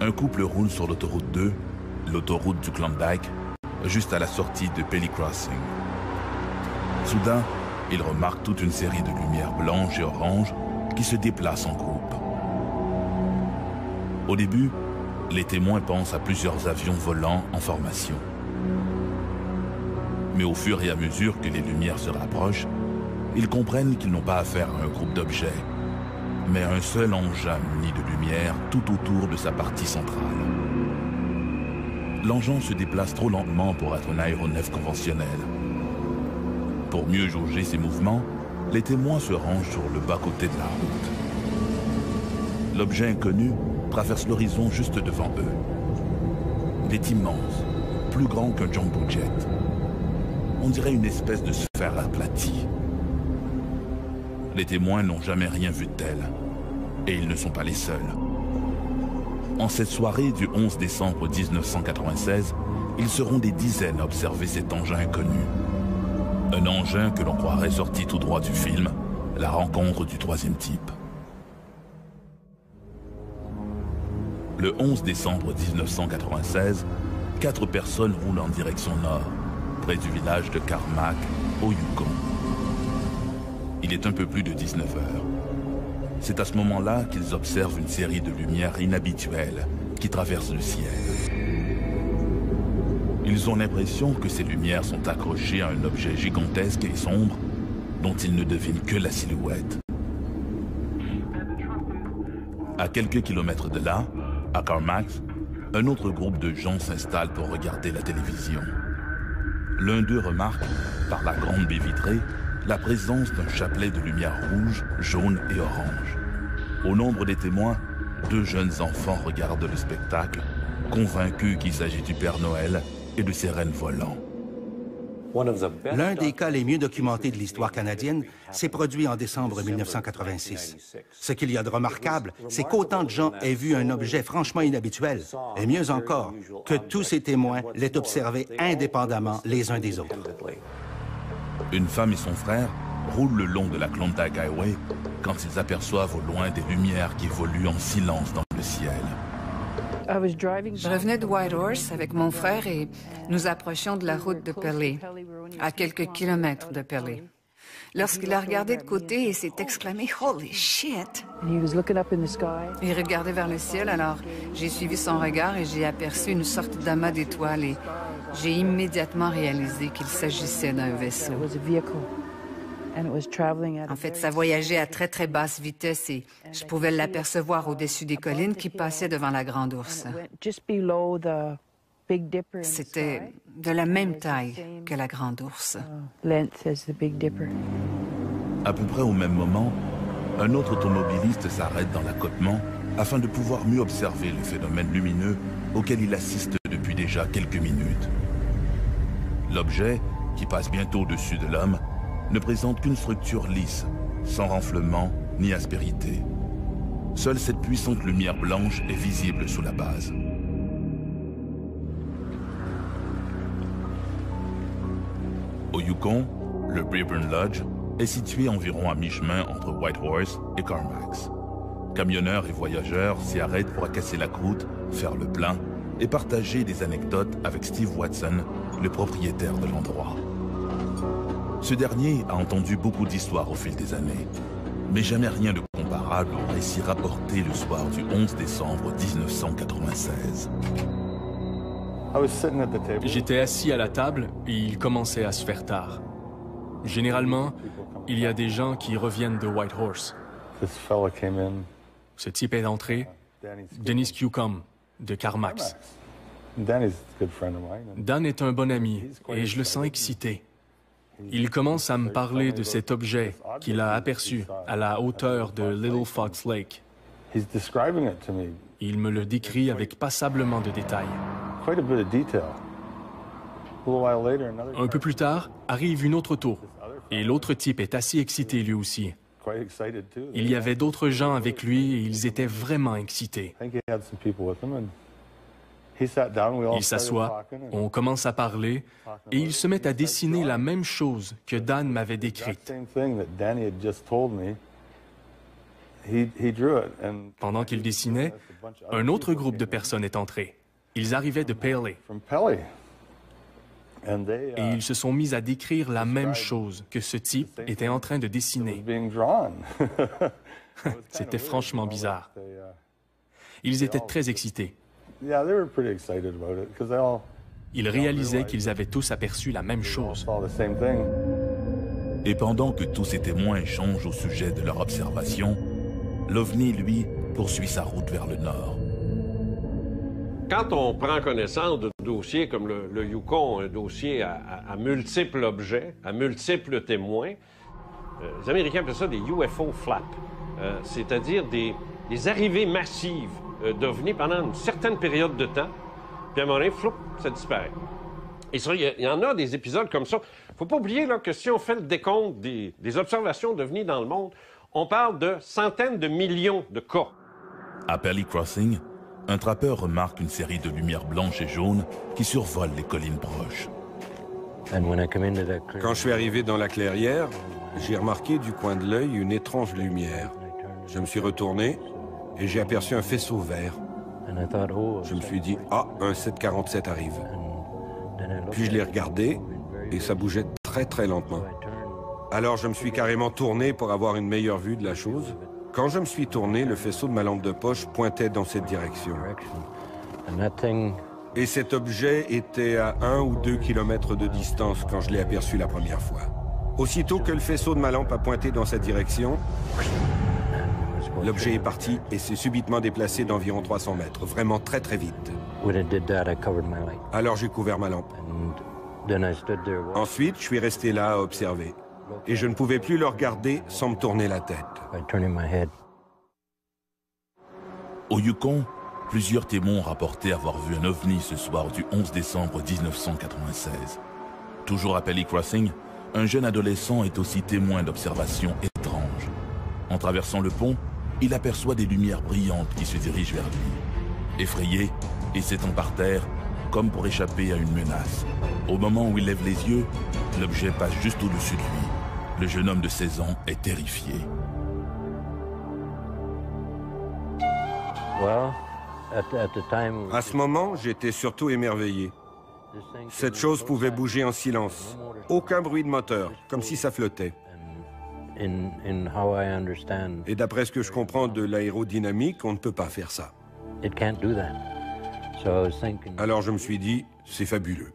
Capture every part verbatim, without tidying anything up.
Un couple roule sur l'autoroute deux, l'autoroute du Klondike, juste à la sortie de Pelly Crossing. Soudain, ils remarquent toute une série de lumières blanches et oranges qui se déplacent en groupe. Au début, les témoins pensent à plusieurs avions volants en formation. Mais au fur et à mesure que les lumières se rapprochent, ils comprennent qu'ils n'ont pas affaire à un groupe d'objets, mais à un seul engin muni de lumière tout autour de sa partie centrale. L'engin se déplace trop lentement pour être un aéronef conventionnel. Pour mieux jauger ses mouvements, les témoins se rangent sur le bas-côté de la route. L'objet inconnu traverse l'horizon juste devant eux. Il est immense, plus grand qu'un jumbo jet. On dirait une espèce de sphère aplatie. Les témoins n'ont jamais rien vu de tel, et ils ne sont pas les seuls. En cette soirée du onze décembre mille neuf cent quatre-vingt-seize, ils seront des dizaines à observer cet engin inconnu. Un engin que l'on croirait sorti tout droit du film, La rencontre du troisième type. Le onze décembre mille neuf cent quatre-vingt-seize, quatre personnes roulent en direction nord, près du village de Carmack, au Yukon. Il est un peu plus de dix-neuf heures. C'est à ce moment-là qu'ils observent une série de lumières inhabituelles qui traversent le ciel. Ils ont l'impression que ces lumières sont accrochées à un objet gigantesque et sombre dont ils ne devinent que la silhouette. À quelques kilomètres de là, à Carmack, un autre groupe de gens s'installe pour regarder la télévision. L'un d'eux remarque, par la grande baie vitrée, la présence d'un chapelet de lumière rouge, jaune et orange. Au nombre des témoins, deux jeunes enfants regardent le spectacle, convaincus qu'il s'agit du Père Noël et de ses rennes volants. L'un des cas les mieux documentés de l'histoire canadienne s'est produit en décembre mille neuf cent quatre-vingt-six. Ce qu'il y a de remarquable, c'est qu'autant de gens aient vu un objet franchement inhabituel, et mieux encore, que tous ces témoins l'aient observé indépendamment les uns des autres. Une femme et son frère roulent le long de la Klondike Highway quand ils aperçoivent au loin des lumières qui évoluent en silence dans le ciel. Je revenais de Whitehorse avec mon frère et nous approchions de la route de Pelly, à quelques kilomètres de Pelly. Lorsqu'il a regardé de côté et s'est exclamé « Holy shit !» Il regardait vers le ciel, alors j'ai suivi son regard et j'ai aperçu une sorte d'amas d'étoiles et j'ai immédiatement réalisé qu'il s'agissait d'un vaisseau. En fait, ça voyageait à très, très basse vitesse et je pouvais l'apercevoir au-dessus des collines qui passaient devant la Grande Ourse. C'était de la même taille que la Grande Ourse. À peu près au même moment, un autre automobiliste s'arrête dans l'accotement afin de pouvoir mieux observer le phénomène lumineux auquel il assiste depuis déjà quelques minutes. L'objet, qui passe bientôt au-dessus de l'homme, ne présente qu'une structure lisse, sans renflement ni aspérité. Seule cette puissante lumière blanche est visible sous la base. Au Yukon, le Braeburn Lodge est situé environ à mi-chemin entre Whitehorse et Carmack. Camionneurs et voyageurs s'y arrêtent pour casser la croûte, faire le plein et partager des anecdotes avec Steve Watson, le propriétaire de l'endroit. Ce dernier a entendu beaucoup d'histoires au fil des années, mais jamais rien de comparable au récit rapporté le soir du onze décembre mille neuf cent quatre-vingt-seize. J'étais assis à la table et il commençait à se faire tard. Généralement, il y a des gens qui reviennent de Whitehorse. Ce type est entré, Dennis Cucum, de Carmack. Dan est un bon ami et je le sens excité. Il commence à me parler de cet objet qu'il a aperçu à la hauteur de Little Fox Lake. Il me le décrit avec passablement de détails. Un peu plus tard, arrive une autre auto, et l'autre type est assez excité lui aussi. Il y avait d'autres gens avec lui et ils étaient vraiment excités. Il s'assoit, on commence à parler, et il se met à dessiner la même chose que Dan m'avait décrite. Pendant qu'il dessinait, un autre groupe de personnes est entré. Ils arrivaient de Paley. Et ils se sont mis à décrire la même chose que ce type était en train de dessiner. C'était franchement bizarre. Ils étaient très excités. Ils réalisaient qu'ils avaient tous aperçu la même chose. Et pendant que tous ces témoins échangent au sujet de leur observation, l'OVNI, lui, poursuit sa route vers le nord. Quand on prend connaissance de dossiers comme le, le Yukon, un dossier à, à, à multiples objets, à multiples témoins, euh, les Américains appellent ça des U F O flaps, euh, c'est-à-dire des, des arrivées massives euh, d'OVNI pendant une certaine période de temps, puis à un moment donné, floup, ça disparaît. Et ça, il y, y en a des épisodes comme ça. Il ne faut pas oublier là, que si on fait le décompte des, des observations d'OVNI dans le monde, on parle de centaines de millions de cas. À Pelly Crossing, un trappeur remarque une série de lumières blanches et jaunes qui survolent les collines proches. Quand je suis arrivé dans la clairière, j'ai remarqué du coin de l'œil une étrange lumière. Je me suis retourné et j'ai aperçu un faisceau vert. Je me suis dit, ah, un sept quarante-sept arrive. Puis je l'ai regardé et ça bougeait très très lentement. Alors je me suis carrément tourné pour avoir une meilleure vue de la chose. Quand je me suis tourné, le faisceau de ma lampe de poche pointait dans cette direction. Et cet objet était à un ou deux kilomètres de distance quand je l'ai aperçu la première fois. Aussitôt que le faisceau de ma lampe a pointé dans cette direction, l'objet est parti et s'est subitement déplacé d'environ trois cents mètres, vraiment très très vite. Alors j'ai couvert ma lampe. Ensuite, je suis resté là à observer. Et je ne pouvais plus le regarder sans me tourner la tête. Au Yukon, plusieurs témoins ont rapporté avoir vu un OVNI ce soir du onze décembre mille neuf cent quatre-vingt-seize. Toujours à Pelly Crossing, un jeune adolescent est aussi témoin d'observations étranges. En traversant le pont, il aperçoit des lumières brillantes qui se dirigent vers lui. Effrayé et s'étend par terre, comme pour échapper à une menace. Au moment où il lève les yeux, l'objet passe juste au-dessus de lui. Le jeune homme de seize ans est terrifié. À ce moment, j'étais surtout émerveillé. Cette chose pouvait bouger en silence. Aucun bruit de moteur, comme si ça flottait. Et d'après ce que je comprends de l'aérodynamique, on ne peut pas faire ça. Alors je me suis dit, c'est fabuleux.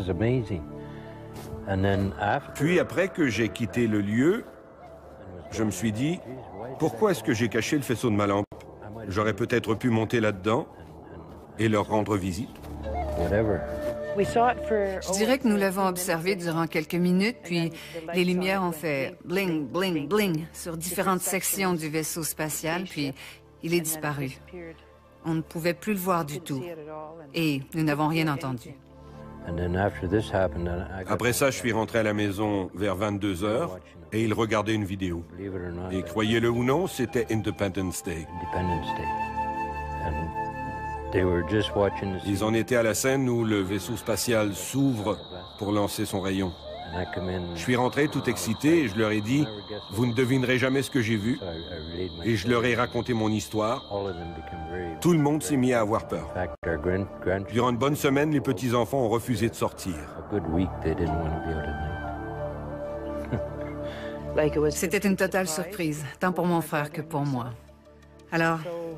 Puis après que j'ai quitté le lieu, je me suis dit, pourquoi est-ce que j'ai caché le faisceau de ma lampe? J'aurais peut-être pu monter là-dedans et leur rendre visite. Je dirais que nous l'avons observé durant quelques minutes, puis les lumières ont fait bling, bling, bling sur différentes sections du vaisseau spatial, puis il est disparu. On ne pouvait plus le voir du tout. Et nous n'avons rien entendu. Après ça, je suis rentré à la maison vers vingt-deux heures et ils regardaient une vidéo. Et croyez-le ou non, c'était Independence Day. Ils en étaient à la scène où le vaisseau spatial s'ouvre pour lancer son rayon. Je suis rentré tout excité et je leur ai dit « Vous ne devinerez jamais ce que j'ai vu ». Et je leur ai raconté mon histoire. Tout le monde s'est mis à avoir peur. Durant une bonne semaine, les petits-enfants ont refusé de sortir. C'était une totale surprise, tant pour mon frère que pour moi. Alors,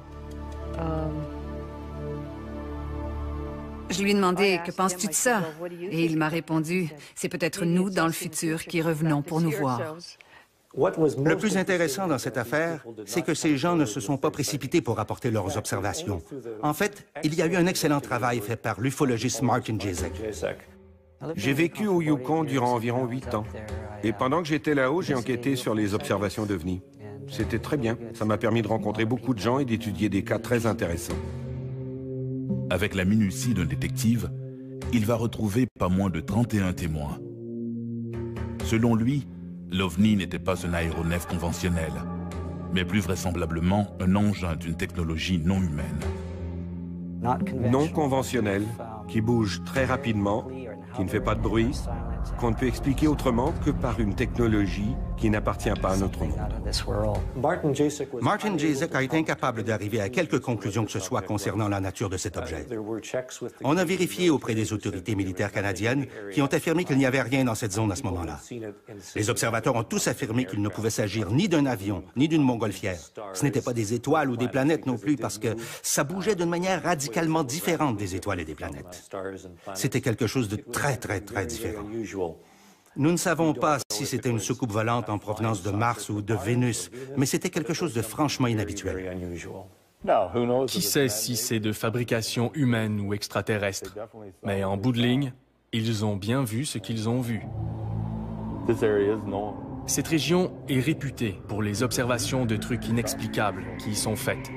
je lui ai demandé « Que penses-tu de ça ?» Et il m'a répondu « C'est peut-être nous, dans le futur, qui revenons pour nous voir. » Le plus intéressant dans cette affaire, c'est que ces gens ne se sont pas précipités pour rapporter leurs observations. En fait, il y a eu un excellent travail fait par l'ufologiste Martin Jezek. J'ai vécu au Yukon durant environ huit ans. Et pendant que j'étais là-haut, j'ai enquêté sur les observations d'OVNI. C'était très bien. Ça m'a permis de rencontrer beaucoup de gens et d'étudier des cas très intéressants. Avec la minutie d'un détective, il va retrouver pas moins de trente et un témoins. Selon lui, l'OVNI n'était pas un aéronef conventionnel, mais plus vraisemblablement un engin d'une technologie non humaine. Non conventionnel, qui bouge très rapidement, qui ne fait pas de bruit, qu'on ne peut expliquer autrement que par une technologie qui n'appartient pas à notre monde. Martin Jasek a été incapable d'arriver à quelque conclusion que ce soit concernant la nature de cet objet. On a vérifié auprès des autorités militaires canadiennes qui ont affirmé qu'il n'y avait rien dans cette zone à ce moment-là. Les observateurs ont tous affirmé qu'il ne pouvait s'agir ni d'un avion, ni d'une montgolfière. Ce n'étaient pas des étoiles ou des planètes non plus parce que ça bougeait d'une manière radicalement différente des étoiles et des planètes. C'était quelque chose de très, très, très différent. Nous ne savons pas si c'était une soucoupe volante en provenance de Mars ou de Vénus, mais c'était quelque chose de franchement inhabituel. Qui sait si c'est de fabrication humaine ou extraterrestre? Mais en bout de ligne, ils ont bien vu ce qu'ils ont vu. Cette région est réputée pour les observations de trucs inexplicables qui y sont faites.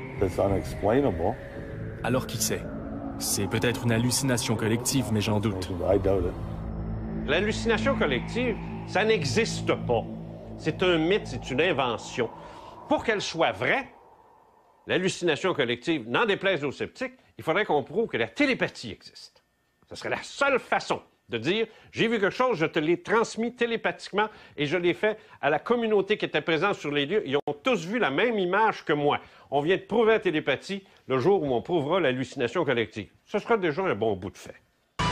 Alors qui sait? C'est peut-être une hallucination collective, mais j'en doute. L'hallucination collective, ça n'existe pas. C'est un mythe, c'est une invention. Pour qu'elle soit vraie, l'hallucination collective, n'en déplaise aux sceptiques, il faudrait qu'on prouve que la télépathie existe. Ce serait la seule façon de dire « j'ai vu quelque chose, je te l'ai transmis télépathiquement et je l'ai fait à la communauté qui était présente sur les lieux. Ils ont tous vu la même image que moi. On vient de prouver la télépathie le jour où on prouvera l'hallucination collective. » Ce sera déjà un bon bout de fait.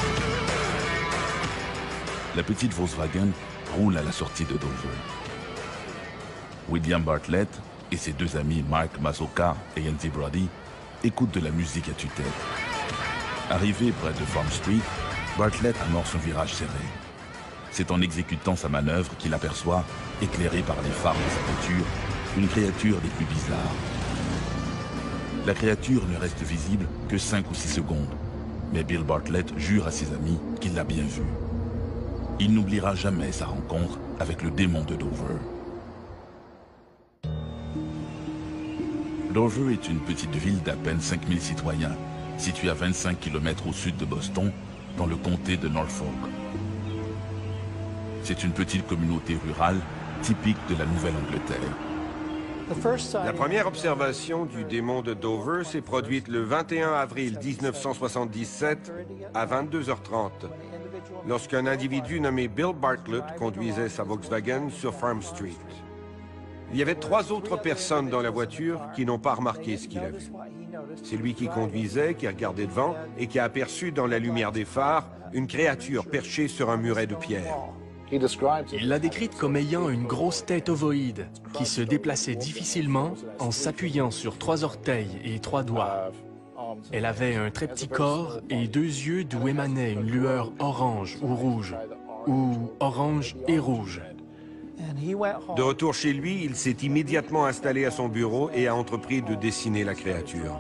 La petite Volkswagen roule à la sortie de Dover. William Bartlett et ses deux amis Mike Mazoka et Yancy Brody écoutent de la musique à tue-tête. Arrivé près de Farm Street, Bartlett amorce un virage serré. C'est en exécutant sa manœuvre qu'il aperçoit, éclairé par les phares de sa voiture, une créature des plus bizarres. La créature ne reste visible que cinq ou six secondes, mais Bill Bartlett jure à ses amis qu'il l'a bien vue. Il n'oubliera jamais sa rencontre avec le démon de Dover. Dover est une petite ville d'à peine cinq mille citoyens, située à vingt-cinq kilomètres au sud de Boston, dans le comté de Norfolk. C'est une petite communauté rurale typique de la Nouvelle-Angleterre. La première observation du démon de Dover s'est produite le vingt et un avril mille neuf cent soixante-dix-sept à vingt-deux heures trente, lorsqu'un individu nommé Bill Bartlett conduisait sa Volkswagen sur Farm Street. Il y avait trois autres personnes dans la voiture qui n'ont pas remarqué ce qu'il a vu. C'est lui qui conduisait, qui regardait devant et qui a aperçu dans la lumière des phares une créature perchée sur un muret de pierre. Il l'a décrite comme ayant une grosse tête ovoïde qui se déplaçait difficilement en s'appuyant sur trois orteils et trois doigts. Elle avait un très petit corps et deux yeux d'où émanait une lueur orange ou rouge, ou orange et rouge. De retour chez lui, il s'est immédiatement installé à son bureau et a entrepris de dessiner la créature.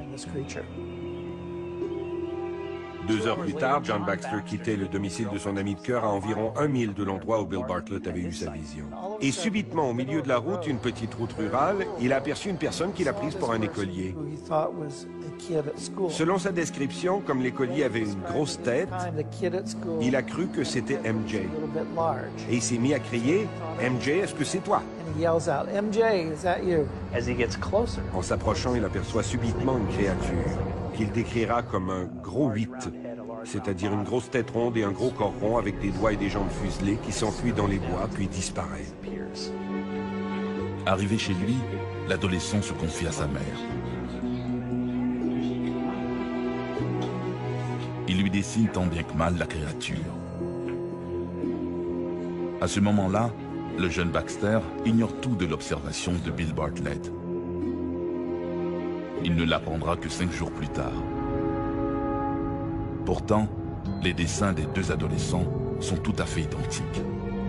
Deux heures plus tard, John Baxter quittait le domicile de son ami de cœur à environ un mille de l'endroit où Bill Bartlett avait eu sa vision. Et subitement, au milieu de la route, une petite route rurale, il a aperçu une personne qu'il a prise pour un écolier. Selon sa description, comme l'écolier avait une grosse tête, il a cru que c'était M J. Et il s'est mis à crier « M J, est-ce que c'est toi ?» En s'approchant, il aperçoit subitement une créature qu'il décrira comme un gros huit, c'est-à-dire une grosse tête ronde et un gros corps rond avec des doigts et des jambes fuselées qui s'enfuit dans les bois puis disparaît. Arrivé chez lui, l'adolescent se confie à sa mère. Il lui dessine tant bien que mal la créature. À ce moment-là, le jeune Baxter ignore tout de l'observation de Bill Bartlett. Il ne l'apprendra que cinq jours plus tard. Pourtant, les dessins des deux adolescents sont tout à fait identiques.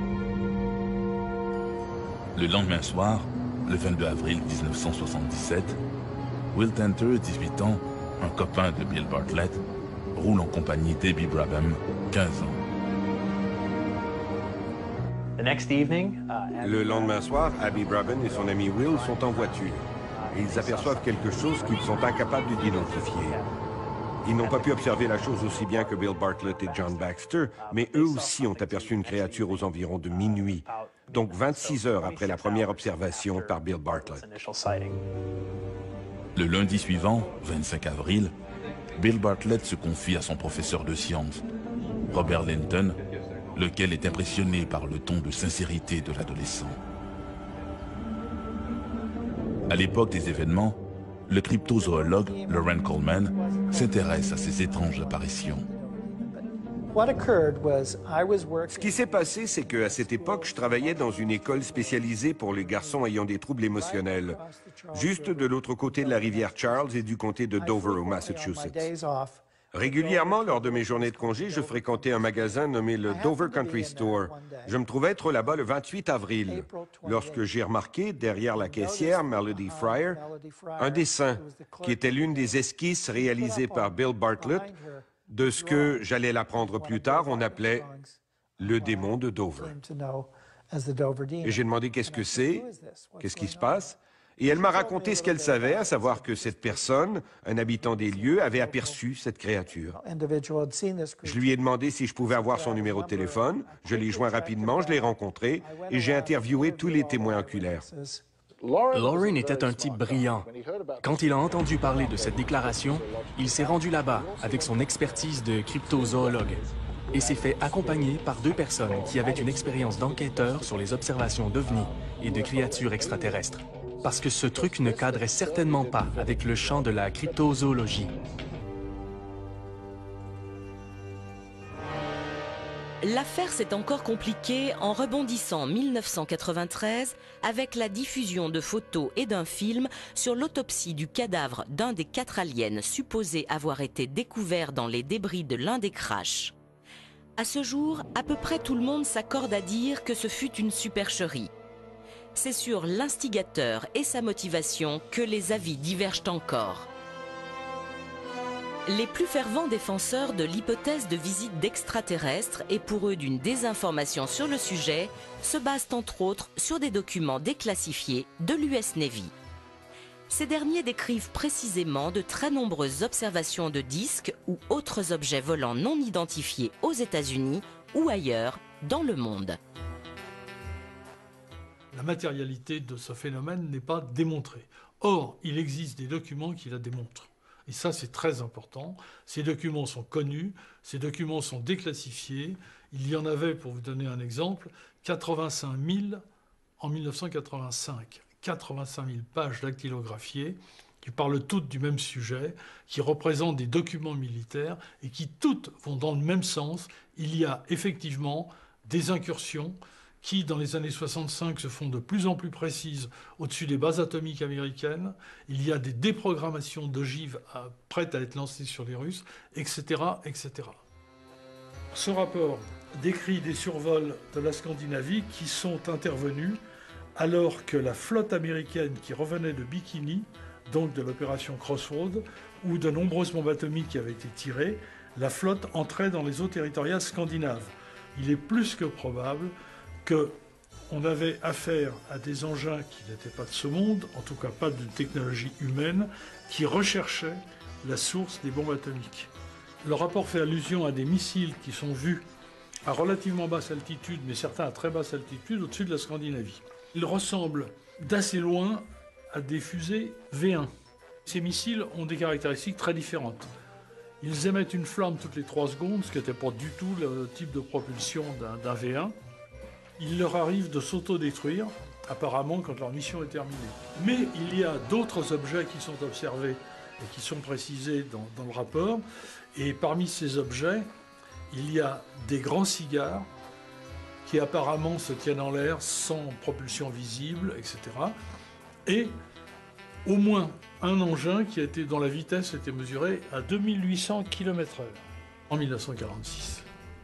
Le lendemain soir, le vingt-deux avril mille neuf cent soixante-dix-sept, Will Tanter, dix-huit ans, un copain de Bill Bartlett, roule en compagnie d'Abby Brabham, quinze ans. Le lendemain soir, Abby Brabham et son ami Will sont en voiture. Et ils aperçoivent quelque chose qu'ils sont incapables d'identifier. Ils n'ont pas pu observer la chose aussi bien que Bill Bartlett et John Baxter, mais eux aussi ont aperçu une créature aux environs de minuit, donc vingt-six heures après la première observation par Bill Bartlett. Le lundi suivant, vingt-cinq avril, Bill Bartlett se confie à son professeur de sciences, Robert Linton, lequel est impressionné par le ton de sincérité de l'adolescent. À l'époque des événements, le cryptozoologue Loren Coleman s'intéresse à ces étranges apparitions. Ce qui s'est passé, c'est qu'à cette époque, je travaillais dans une école spécialisée pour les garçons ayant des troubles émotionnels, juste de l'autre côté de la rivière Charles et du comté de Dover, au Massachusetts. Régulièrement, lors de mes journées de congé, je fréquentais un magasin nommé le Dover Country Store. Je me trouvais être là-bas le vingt-huit avril, lorsque j'ai remarqué, derrière la caissière Melody Fryer, un dessin qui était l'une des esquisses réalisées par Bill Bartlett de ce que, j'allais l'apprendre plus tard, on appelait le démon de Dover. Et j'ai demandé qu'est-ce que c'est, qu'est-ce qui se passe, et elle m'a raconté ce qu'elle savait, à savoir que cette personne, un habitant des lieux, avait aperçu cette créature. Je lui ai demandé si je pouvais avoir son numéro de téléphone, je l'ai joint rapidement, je l'ai rencontré, et j'ai interviewé tous les témoins oculaires. Loren était un type brillant. Quand il a entendu parler de cette déclaration, il s'est rendu là-bas avec son expertise de cryptozoologue et s'est fait accompagner par deux personnes qui avaient une expérience d'enquêteur sur les observations d'ovnis et de créatures extraterrestres. Parce que ce truc ne cadrait certainement pas avec le champ de la cryptozoologie. L'affaire s'est encore compliquée en rebondissant en mille neuf cent quatre-vingt-treize avec la diffusion de photos et d'un film sur l'autopsie du cadavre d'un des quatre aliens supposés avoir été découverts dans les débris de l'un des crashs. À ce jour, à peu près tout le monde s'accorde à dire que ce fut une supercherie. C'est sur l'instigateur et sa motivation que les avis divergent encore. Les plus fervents défenseurs de l'hypothèse de visite d'extraterrestres et pour eux d'une désinformation sur le sujet se basent entre autres sur des documents déclassifiés de l'U S Navy. Ces derniers décrivent précisément de très nombreuses observations de disques ou autres objets volants non identifiés aux États-Unis ou ailleurs dans le monde. La matérialité de ce phénomène n'est pas démontrée. Or, il existe des documents qui la démontrent. Et ça, c'est très important. Ces documents sont connus, ces documents sont déclassifiés. Il y en avait, pour vous donner un exemple, quatre-vingt-cinq mille en mille neuf cent quatre-vingt-cinq. quatre-vingt-cinq mille pages dactylographiées qui parlent toutes du même sujet, qui représentent des documents militaires et qui toutes vont dans le même sens. Il y a effectivement des incursions qui, dans les années soixante-cinq, se font de plus en plus précises au-dessus des bases atomiques américaines. Il y a des déprogrammations d'ogives prêtes à être lancées sur les Russes, et cetera, et cetera. Ce rapport décrit des survols de la Scandinavie qui sont intervenus alors que la flotte américaine qui revenait de Bikini, donc de l'opération Crossroads, où de nombreuses bombes atomiques avaient été tirées, la flotte entrait dans les eaux territoriales scandinaves. Il est plus que probable qu'on avait affaire à des engins qui n'étaient pas de ce monde, en tout cas pas de technologie humaine, qui recherchaient la source des bombes atomiques. Le rapport fait allusion à des missiles qui sont vus à relativement basse altitude, mais certains à très basse altitude, au-dessus de la Scandinavie. Ils ressemblent d'assez loin à des fusées V un. Ces missiles ont des caractéristiques très différentes. Ils émettent une flamme toutes les trois secondes, ce qui n'était pas du tout le type de propulsion d'un V un. Il leur arrive de s'autodétruire, apparemment, quand leur mission est terminée. Mais il y a d'autres objets qui sont observés et qui sont précisés dans, dans le rapport. Et parmi ces objets, il y a des grands cigares qui apparemment se tiennent en l'air sans propulsion visible, et cetera. Et au moins un engin qui a été, dont la vitesse était mesurée à deux mille huit cents kilomètres heure en mille neuf cent quarante-six.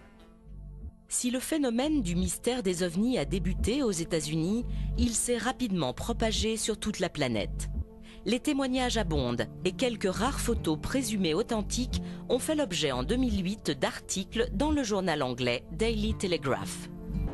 Si le phénomène du mystère des ovnis a débuté aux États-Unis, il s'est rapidement propagé sur toute la planète. Les témoignages abondent et quelques rares photos présumées authentiques ont fait l'objet en deux mille huit d'articles dans le journal anglais Daily Telegraph.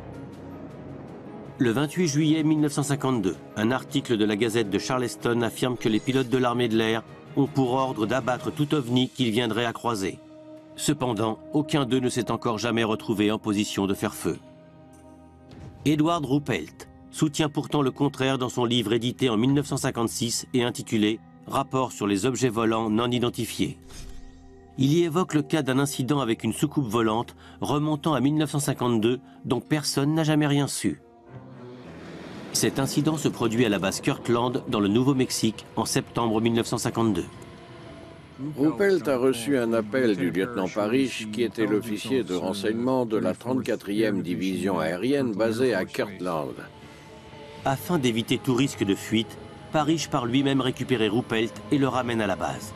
Le vingt-huit juillet mille neuf cent cinquante-deux, un article de la Gazette de Charleston affirme que les pilotes de l'armée de l'air ont pour ordre d'abattre tout ovni qu'ils viendraient à croiser. Cependant, aucun d'eux ne s'est encore jamais retrouvé en position de faire feu. Edward Ruppelt soutient pourtant le contraire dans son livre édité en mille neuf cent cinquante-six et intitulé « Rapport sur les objets volants non identifiés ». Il y évoque le cas d'un incident avec une soucoupe volante remontant à mille neuf cent cinquante-deux dont personne n'a jamais rien su. Cet incident se produit à la base Kirtland, dans le Nouveau-Mexique, en septembre mille neuf cent cinquante-deux. Ruppelt a reçu un appel du lieutenant Parrish, qui était l'officier de renseignement de la trente-quatrième division aérienne basée à Kirtland. Afin d'éviter tout risque de fuite, Parrish part lui-même récupérer Ruppelt et le ramène à la base.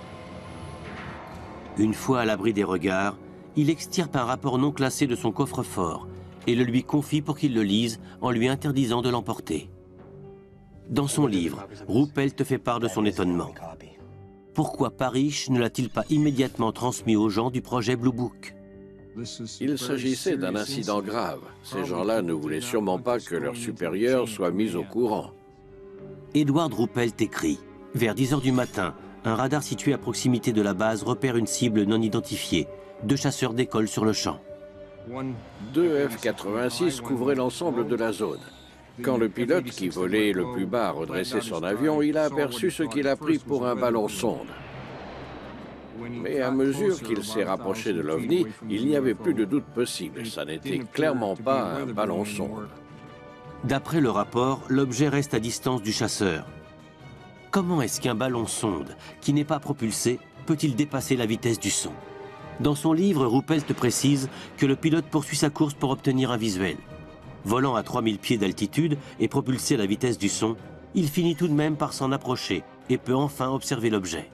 Une fois à l'abri des regards, il extirpe un rapport non classé de son coffre-fort et le lui confie pour qu'il le lise en lui interdisant de l'emporter. Dans son livre, Ruppelt fait part de son étonnement. Pourquoi Parrish ne l'a-t-il pas immédiatement transmis aux gens du projet Blue Book? Il s'agissait d'un incident grave. Ces gens-là ne voulaient sûrement pas que leurs supérieurs soient mis au courant. Edward Ruppelt écrit « Vers dix heures du matin, un radar situé à proximité de la base repère une cible non identifiée. Deux chasseurs décollent sur le champ. » Deux F quatre-vingt-six couvraient l'ensemble de la zone. Quand le pilote qui volait le plus bas a redressé son avion, il a aperçu ce qu'il a pris pour un ballon sonde. Mais à mesure qu'il s'est rapproché de l'OVNI, il n'y avait plus de doute possible. Ça n'était clairement pas un ballon sonde. D'après le rapport, l'objet reste à distance du chasseur. Comment est-ce qu'un ballon sonde, qui n'est pas propulsé, peut-il dépasser la vitesse du son? Dans son livre, Ruppelt précise que le pilote poursuit sa course pour obtenir un visuel. Volant à trois mille pieds d'altitude et propulsé à la vitesse du son, il finit tout de même par s'en approcher et peut enfin observer l'objet.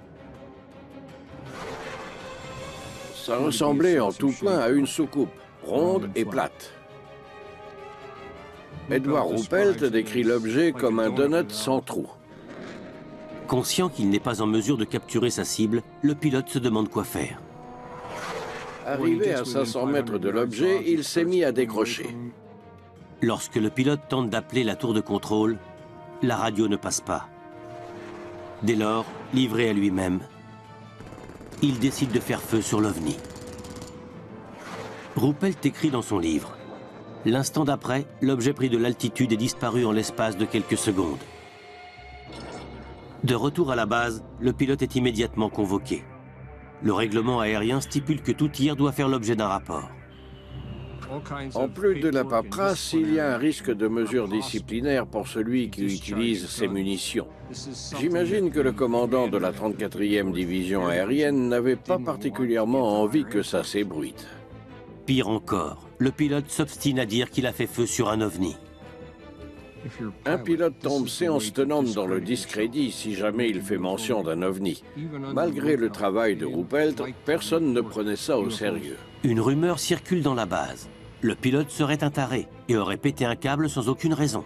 Ça ressemblait en tout point à une soucoupe, ronde et plate. Edward Ruppelt décrit l'objet comme un donut sans trou. Conscient qu'il n'est pas en mesure de capturer sa cible, le pilote se demande quoi faire. Arrivé à cinq cents mètres de l'objet, il s'est mis à décrocher. Lorsque le pilote tente d'appeler la tour de contrôle, la radio ne passe pas. Dès lors, livré à lui-même, il décide de faire feu sur l'OVNI. Ruppelt écrit dans son livre « L'instant d'après, l'objet pris de l'altitude est disparu en l'espace de quelques secondes. » De retour à la base, le pilote est immédiatement convoqué. Le règlement aérien stipule que tout tir doit faire l'objet d'un rapport. En plus de la paperasse, il y a un risque de mesures disciplinaires pour celui qui utilise ses munitions. J'imagine que le commandant de la trente-quatrième division aérienne n'avait pas particulièrement envie que ça s'ébruite. Pire encore, le pilote s'obstine à dire qu'il a fait feu sur un OVNI. Un pilote tombe séance tenante dans le discrédit si jamais il fait mention d'un OVNI. Malgré le travail de Ruppelt, personne ne prenait ça au sérieux. Une rumeur circule dans la base. Le pilote serait un taré et aurait pété un câble sans aucune raison.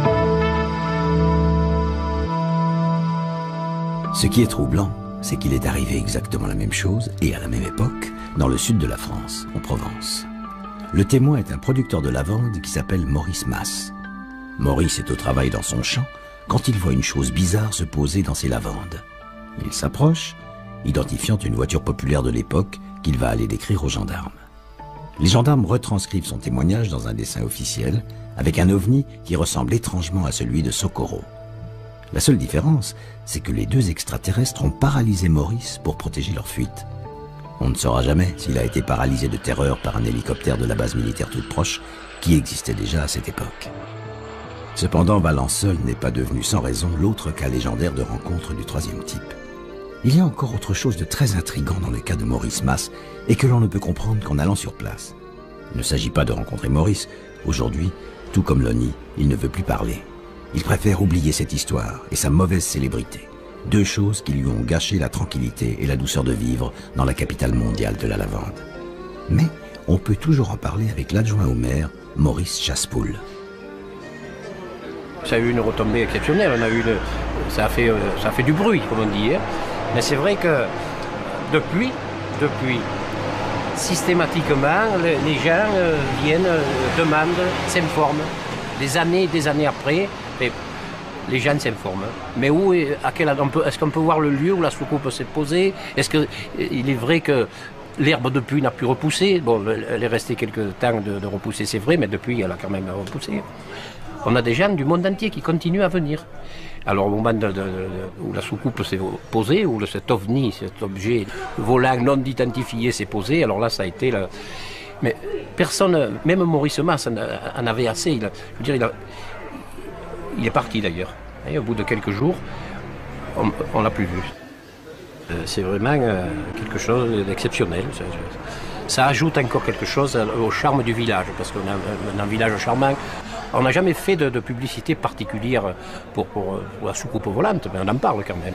Ce qui est troublant, c'est qu'il est arrivé exactement la même chose et à la même époque dans le sud de la France, en Provence. Le témoin est un producteur de lavande qui s'appelle Maurice Mas. Maurice est au travail dans son champ quand il voit une chose bizarre se poser dans ses lavandes. Il s'approche, identifiant une voiture populaire de l'époque qu'il va aller décrire aux gendarmes. Les gendarmes retranscrivent son témoignage dans un dessin officiel avec un ovni qui ressemble étrangement à celui de Socorro. La seule différence, c'est que les deux extraterrestres ont paralysé Maurice pour protéger leur fuite. On ne saura jamais s'il a été paralysé de terreur par un hélicoptère de la base militaire toute proche qui existait déjà à cette époque. Cependant, Valence seul n'est pas devenu sans raison l'autre cas légendaire de rencontre du troisième type. Il y a encore autre chose de très intriguant dans le cas de Maurice Mas et que l'on ne peut comprendre qu'en allant sur place. Il ne s'agit pas de rencontrer Maurice. Aujourd'hui, tout comme Lonnie, il ne veut plus parler. Il préfère oublier cette histoire et sa mauvaise célébrité. Deux choses qui lui ont gâché la tranquillité et la douceur de vivre dans la capitale mondiale de la lavande. Mais on peut toujours en parler avec l'adjoint au maire, Maurice Chassepoul. Ça a eu une retombée exceptionnelle, on a eu une, ça, a fait, ça a fait du bruit, comme on dit. Hein. Mais c'est vrai que depuis, depuis, systématiquement, les, les gens euh, viennent, euh, demandent, s'informent. Des années et des années après, et les gens s'informent. Mais où, est, à quel, est-ce qu'on peut voir le lieu où la soucoupe s'est posée? Est-ce qu'il est vrai que l'herbe depuis n'a pu repousser? Bon, elle est restée quelques temps de, de repousser, c'est vrai, mais depuis, elle a quand même repoussé. On a des gens du monde entier qui continuent à venir. Alors au moment de, de, de, où la soucoupe s'est posée, où le, cet ovni, cet objet volant non identifié s'est posé, alors là ça a été... La... Mais personne, même Maurice Mas en avait assez. Il a, je veux dire, il a, il est parti d'ailleurs. Et au bout de quelques jours, on ne l'a plus vu. Euh, c'est vraiment euh, quelque chose d'exceptionnel. Ça, ça ajoute encore quelque chose au charme du village, parce qu'on a un, un village charmant. On n'a jamais fait de, de publicité particulière pour, pour, pour la soucoupe volante, mais on en parle quand même.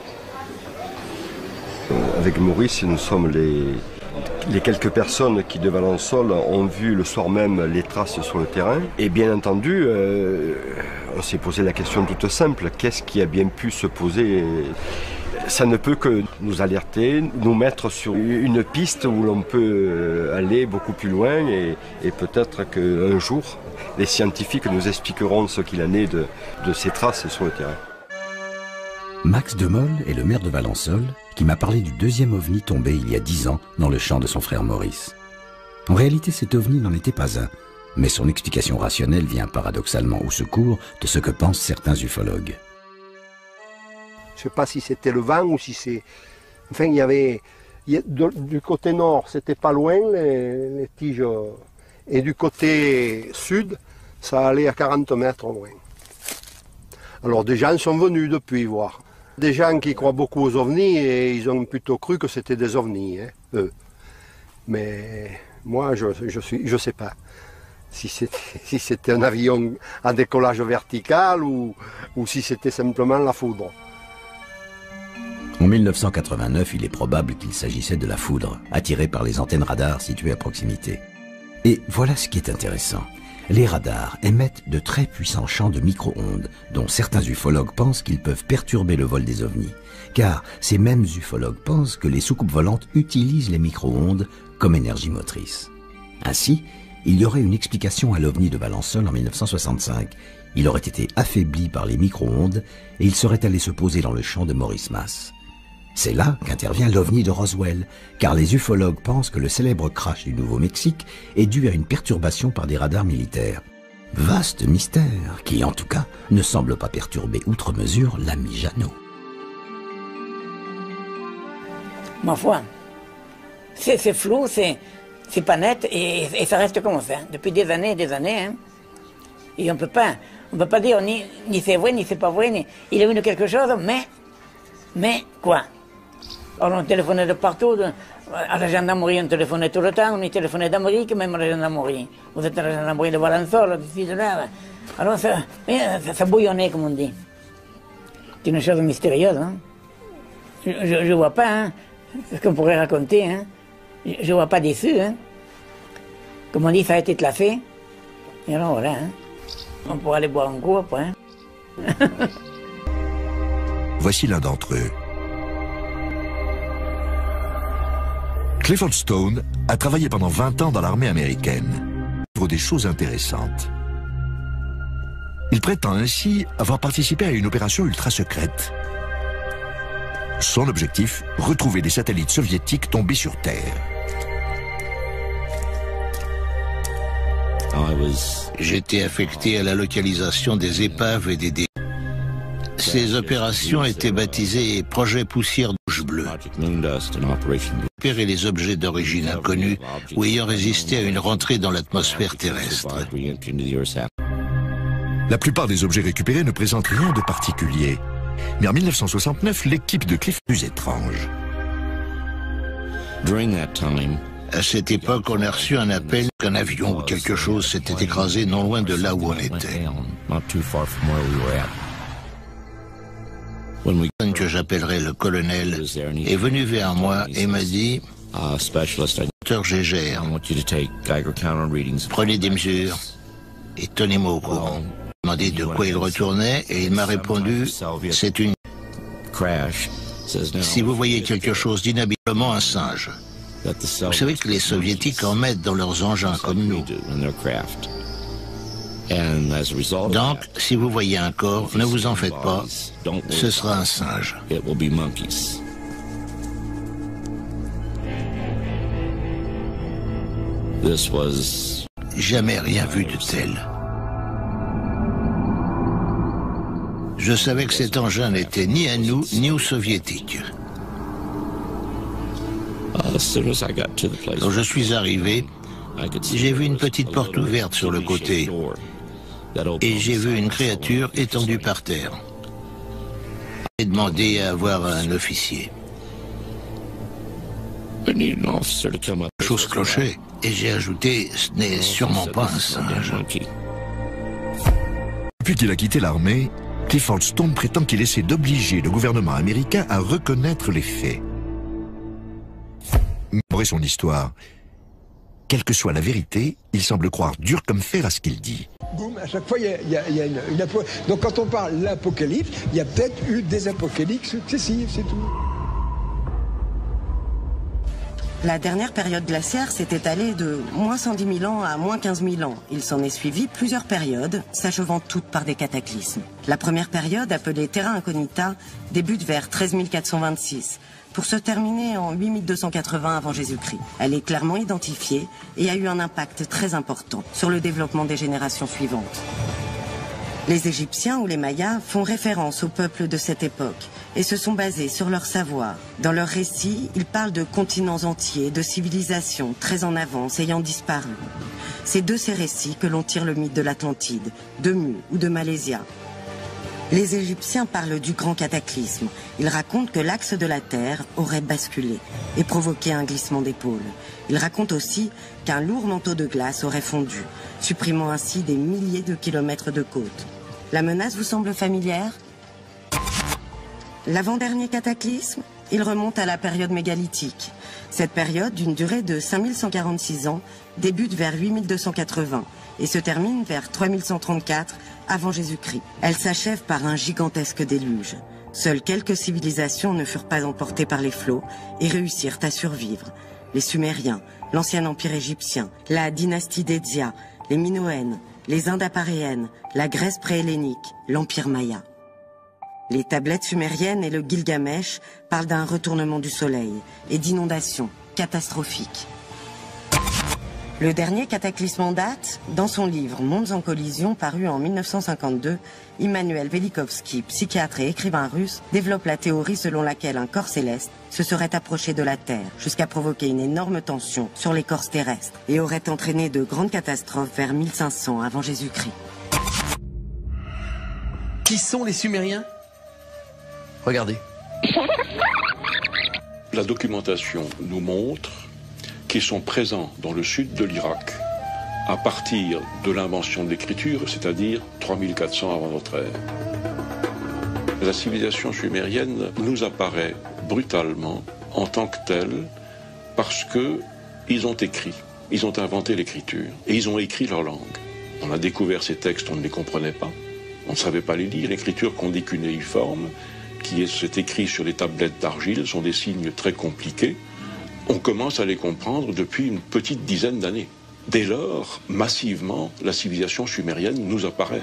Avec Maurice, nous sommes les, les quelques personnes qui, de Valençol, ont vu le soir même les traces sur le terrain. Et bien entendu, euh, on s'est posé la question toute simple, qu'est-ce qui a bien pu se poser? Ça ne peut que nous alerter, nous mettre sur une piste où l'on peut aller beaucoup plus loin et, et peut-être qu'un jour, les scientifiques nous expliqueront ce qu'il en est de, de ces traces sur le terrain. Max Demolle est le maire de Valençol qui m'a parlé du deuxième ovni tombé il y a dix ans dans le champ de son frère Maurice. En réalité, cet ovni n'en était pas un, mais son explication rationnelle vient paradoxalement au secours de ce que pensent certains ufologues. Je ne sais pas si c'était le vent ou si c'est... Enfin, il y avait... Du côté nord, c'était pas loin, les, les tiges. Et du côté sud, ça allait à quarante mètres loin. Alors des gens sont venus depuis voir. Des gens qui croient beaucoup aux ovnis et ils ont plutôt cru que c'était des ovnis, hein, eux. Mais moi, je je suis, je sais pas si c'était si c'était un avion à décollage vertical ou, ou si c'était simplement la foudre. En mille neuf cent quatre-vingt-neuf, il est probable qu'il s'agissait de la foudre, attirée par les antennes radars situées à proximité. Et voilà ce qui est intéressant. Les radars émettent de très puissants champs de micro-ondes, dont certains ufologues pensent qu'ils peuvent perturber le vol des ovnis. Car ces mêmes ufologues pensent que les soucoupes volantes utilisent les micro-ondes comme énergie motrice. Ainsi, il y aurait une explication à l'ovni de Valençol en mille neuf cent soixante-cinq. Il aurait été affaibli par les micro-ondes et il serait allé se poser dans le champ de Maurice Masse. C'est là qu'intervient l'ovni de Roswell, car les ufologues pensent que le célèbre crash du Nouveau-Mexique est dû à une perturbation par des radars militaires. Vaste mystère qui, en tout cas, ne semble pas perturber outre mesure l'ami Jeannot. Ma foi, c'est flou, c'est pas net et, et ça reste comme ça, depuis des années et des années. Hein. Et on peut pas, on peut pas dire ni, ni c'est vrai, ni c'est pas vrai, ni il est venu quelque chose, mais, mais quoi? Alors on téléphonait de partout, de, à la gendarmerie on téléphonait tout le temps, on y téléphonait d'Amérique, même à la gendarmerie. Vous êtes à la gendarmerie de Valençol, d'ici, de là. Alors ça, ça, ça bouillonnait, comme on dit. C'est une chose mystérieuse, hein. Je ne vois pas, hein, ce qu'on pourrait raconter, hein. Je ne vois pas déçu, hein. Comme on dit, ça a été classé. Et alors voilà, hein. On pourra aller boire un coup après, hein. Voici l'un d'entre eux. Clifford Stone a travaillé pendant vingt ans dans l'armée américaine. Il des choses intéressantes. Il prétend ainsi avoir participé à une opération ultra secrète. Son objectif, retrouver des satellites soviétiques tombés sur Terre. J'étais affecté à la localisation des épaves et des débris. Ces opérations étaient baptisées Projet Poussière Douche Bleue. Repérer les objets d'origine inconnue ou ayant résisté à une rentrée dans l'atmosphère terrestre. La plupart des objets récupérés ne présentent rien de particulier. Mais en mille neuf cent soixante-neuf, l'équipe de Cliff plus étrange. À cette époque, on a reçu un appel qu'un avion ou quelque chose s'était écrasé non loin de là où on était. Une que j'appellerai le colonel est venu vers moi et m'a dit « Docteur Gégère, prenez des mesures et tenez-moi au courant. » J'ai demandé de quoi il retournait et il m'a répondu « C'est une crash. Si vous voyez quelque chose d'inhabituellement un singe. » Vous savez que les Soviétiques en mettent dans leurs engins comme nous. Donc, si vous voyez un corps, ne vous en faites pas, ce sera un singe. Jamais rien vu de tel. Je savais que cet engin n'était ni à nous, ni aux Soviétiques. Quand je suis arrivé, j'ai vu une petite porte ouverte sur le côté. et j'ai vu une créature étendue par terre. J'ai demandé à avoir un officier. Chose clochait, et j'ai ajouté, ce n'est sûrement pas un singe. Depuis qu'il a quitté l'armée, Clifford Stone prétend qu'il essaie d'obliger le gouvernement américain à reconnaître les faits. Mais son histoire. Quelle que soit la vérité, il semble croire dur comme fer à ce qu'il dit. Boum, à chaque fois, il y a, il y a, il y a une, une apo... Donc quand on parle de l'apocalypse, il y a peut-être eu des apocalypses successives, c'est tout. La dernière période glaciaire s'est étalée de moins cent dix mille ans à moins quinze mille ans. Il s'en est suivi plusieurs périodes, s'achevant toutes par des cataclysmes. La première période, appelée Terra Incognita, débute vers treize mille quatre cent vingt-six, pour se terminer en huit mille deux cent quatre-vingts avant Jésus-Christ. Elle est clairement identifiée et a eu un impact très important sur le développement des générations suivantes. Les Égyptiens ou les Mayas font référence au peuple de cette époque et se sont basés sur leur savoir. Dans leurs récits, ils parlent de continents entiers, de civilisations très en avance ayant disparu. C'est de ces récits que l'on tire le mythe de l'Atlantide, de Mu ou de Malaysia. Les Égyptiens parlent du grand cataclysme. Ils racontent que l'axe de la Terre aurait basculé et provoqué un glissement d'épaule. Ils racontent aussi qu'un lourd manteau de glace aurait fondu, supprimant ainsi des milliers de kilomètres de côte. La menace vous semble familière? L'avant-dernier cataclysme, il remonte à la période mégalithique. Cette période, d'une durée de cinq mille cent quarante-six ans, débute vers huit mille deux cent quatre-vingts et se termine vers trois mille cent trente-quatre avant Jésus-Christ. Elle s'achève par un gigantesque déluge. Seules quelques civilisations ne furent pas emportées par les flots et réussirent à survivre. Les Sumériens, l'ancien empire égyptien, la dynastie d'Ézia, les Minoennes, les Indes-Aparéennes, la Grèce préhellénique, l'empire Maya. Les tablettes sumériennes et le Gilgamesh parlent d'un retournement du soleil et d'inondations catastrophiques. Le dernier cataclysme en date, dans son livre Mondes en collision paru en mille neuf cent cinquante-deux, Immanuel Velikovsky, psychiatre et écrivain russe, développe la théorie selon laquelle un corps céleste se serait approché de la Terre jusqu'à provoquer une énorme tension sur l'écorce terrestre et aurait entraîné de grandes catastrophes vers mille cinq cents avant Jésus-Christ. Qui sont les Sumériens ? Regardez. La documentation nous montre qu'ils sont présents dans le sud de l'Irak à partir de l'invention de l'écriture, c'est-à-dire trois mille quatre cents avant notre ère. La civilisation sumérienne nous apparaît brutalement en tant que telle parce qu'ils ont écrit, ils ont inventé l'écriture et ils ont écrit leur langue. On a découvert ces textes, on ne les comprenait pas, on ne savait pas les lire. L'écriture qu'on dit cunéiforme, qui est écrit sur les tablettes d'argile, sont des signes très compliqués. On commence à les comprendre depuis une petite dizaine d'années. Dès lors, massivement, la civilisation sumérienne nous apparaît.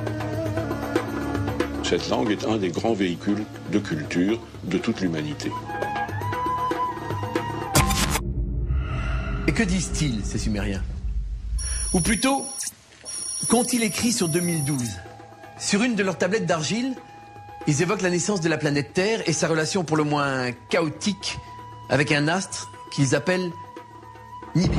Cette langue est un des grands véhicules de culture de toute l'humanité. Et que disent-ils, ces Sumériens? Ou plutôt, qu'ont-ils écrit sur deux mille douze? Sur une de leurs tablettes d'argile, ils évoquent la naissance de la planète Terre et sa relation pour le moins chaotique avec un astre qu'ils appellent Nibiru.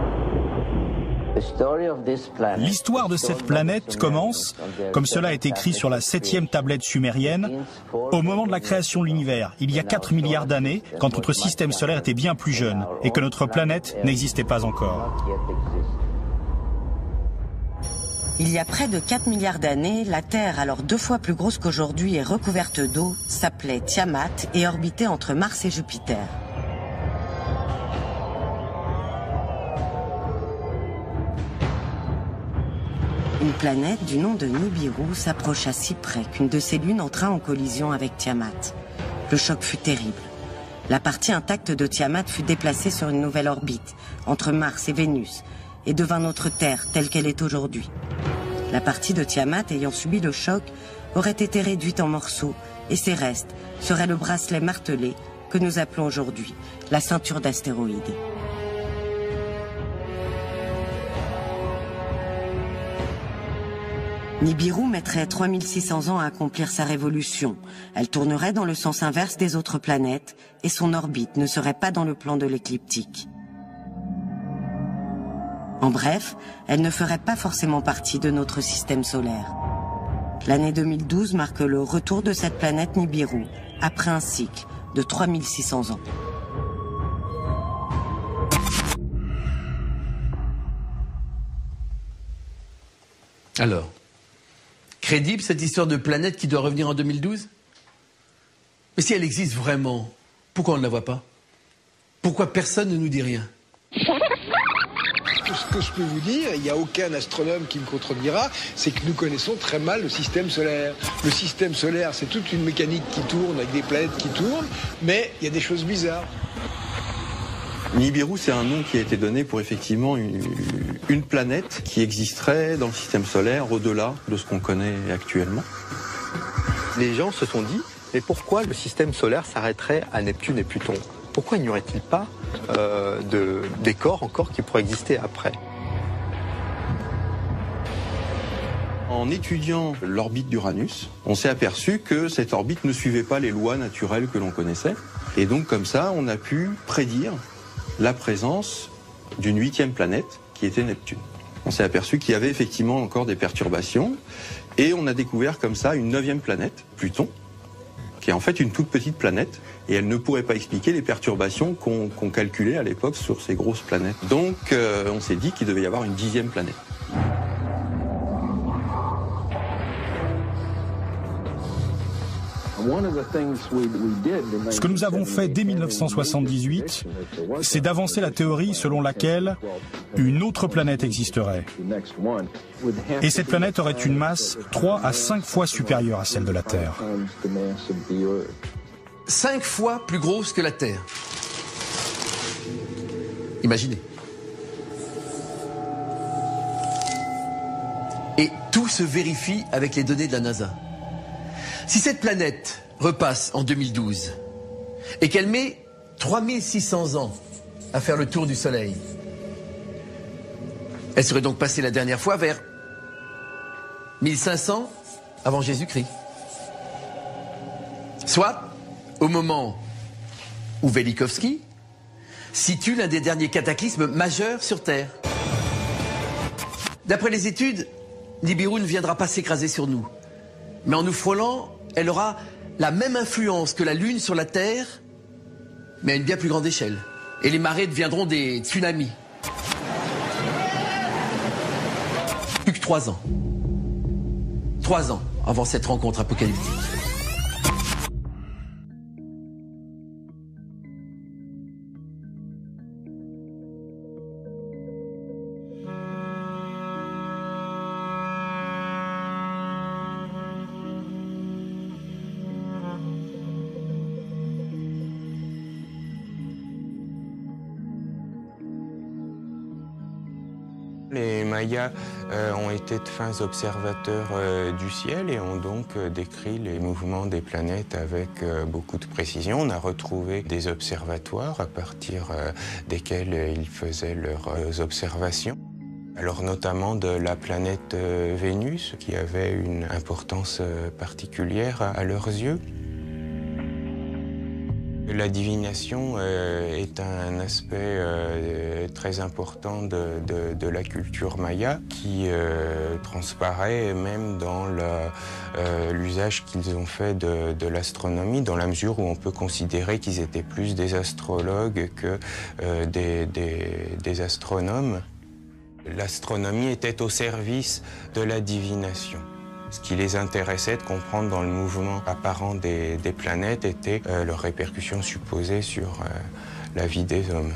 L'histoire de cette planète commence, comme cela est écrit sur la septième tablette sumérienne, au moment de la création de l'univers, il y a quatre milliards d'années, quand notre système solaire était bien plus jeune et que notre planète n'existait pas encore. Il y a près de quatre milliards d'années, la Terre, alors deux fois plus grosse qu'aujourd'hui et recouverte d'eau, s'appelait Tiamat et orbitait entre Mars et Jupiter. Une planète du nom de Nibiru s'approcha si près qu'une de ses lunes entra en collision avec Tiamat. Le choc fut terrible. La partie intacte de Tiamat fut déplacée sur une nouvelle orbite, entre Mars et Vénus, et devint notre Terre telle qu'elle est aujourd'hui. La partie de Tiamat ayant subi le choc aurait été réduite en morceaux et ses restes seraient le bracelet martelé que nous appelons aujourd'hui la ceinture d'astéroïdes. Nibiru mettrait trois mille six cents ans à accomplir sa révolution. Elle tournerait dans le sens inverse des autres planètes et son orbite ne serait pas dans le plan de l'écliptique. En bref, elle ne ferait pas forcément partie de notre système solaire. L'année deux mille douze marque le retour de cette planète Nibiru, après un cycle de trois mille six cents ans. Alors, crédible cette histoire de planète qui doit revenir en deux mille douze? Mais si elle existe vraiment, pourquoi on ne la voit pas? Pourquoi personne ne nous dit rien? Ce que je peux vous dire, il n'y a aucun astronome qui me contredira, c'est que nous connaissons très mal le système solaire. Le système solaire, c'est toute une mécanique qui tourne, avec des planètes qui tournent, mais il y a des choses bizarres. Nibiru, c'est un nom qui a été donné pour effectivement une, une planète qui existerait dans le système solaire au-delà de ce qu'on connaît actuellement. Les gens se sont dit, mais pourquoi le système solaire s'arrêterait à Neptune et Pluton? Pourquoi n'y aurait-il pas euh, de, des corps encore qui pourraient exister après? En étudiant l'orbite d'Uranus, on s'est aperçu que cette orbite ne suivait pas les lois naturelles que l'on connaissait. Et donc comme ça, on a pu prédire la présence d'une huitième planète qui était Neptune. On s'est aperçu qu'il y avait effectivement encore des perturbations et on a découvert comme ça une neuvième planète, Pluton, qui est en fait une toute petite planète et elle ne pourrait pas expliquer les perturbations qu'on qu'on calculait à l'époque sur ces grosses planètes. Donc euh, on s'est dit qu'il devait y avoir une dixième planète. Ce que nous avons fait dès mille neuf cent soixante-dix-huit, c'est d'avancer la théorie selon laquelle une autre planète existerait. Et cette planète aurait une masse trois à cinq fois supérieure à celle de la Terre. Cinq fois plus grosse que la Terre. Imaginez. Et tout se vérifie avec les données de la NASA. Si cette planète repasse en deux mille douze et qu'elle met trois mille six cents ans à faire le tour du Soleil, elle serait donc passée la dernière fois vers mille cinq cents avant Jésus-Christ. Soit au moment où Velikovsky situe l'un des derniers cataclysmes majeurs sur Terre. D'après les études, Nibiru ne viendra pas s'écraser sur nous. Mais en nous frôlant, elle aura la même influence que la Lune sur la Terre, mais à une bien plus grande échelle. Et les marées deviendront des tsunamis. Plus que trois ans. Trois ans avant cette rencontre apocalyptique. Les Mayas euh, ont été de fins observateurs euh, du ciel et ont donc euh, décrit les mouvements des planètes avec euh, beaucoup de précision. On a retrouvé des observatoires à partir euh, desquels euh, ils faisaient leurs euh, observations. Alors notamment de la planète euh, Vénus, qui avait une importance euh, particulière à, à leurs yeux. La divination euh, est un aspect euh, très important de, de, de la culture maya qui euh, transparaît même dans l'usage euh, qu'ils ont fait de, de l'astronomie, dans la mesure où on peut considérer qu'ils étaient plus des astrologues que euh, des, des, des astronomes. L'astronomie était au service de la divination. Ce qui les intéressait de comprendre dans le mouvement apparent des, des planètes était euh, leurs répercussions supposées sur euh, la vie des hommes.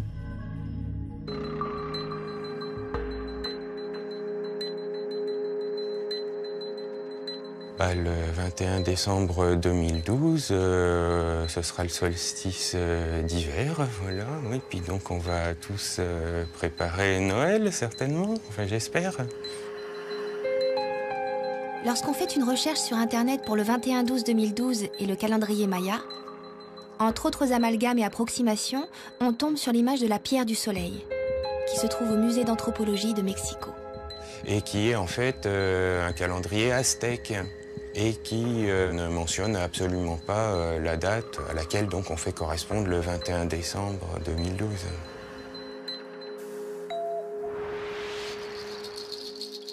Bah, le vingt et un décembre deux mille douze, euh, ce sera le solstice euh, d'hiver, voilà. Oui, puis donc on va tous euh, préparer Noël, certainement, enfin j'espère. Lorsqu'on fait une recherche sur Internet pour le vingt et un douze deux mille douze et le calendrier Maya, entre autres amalgames et approximations, on tombe sur l'image de la pierre du soleil, qui se trouve au musée d'anthropologie de Mexico. Et qui est en fait euh, un calendrier aztèque et qui euh, ne mentionne absolument pas euh, la date à laquelle donc on fait correspondre le vingt et un décembre deux mille douze.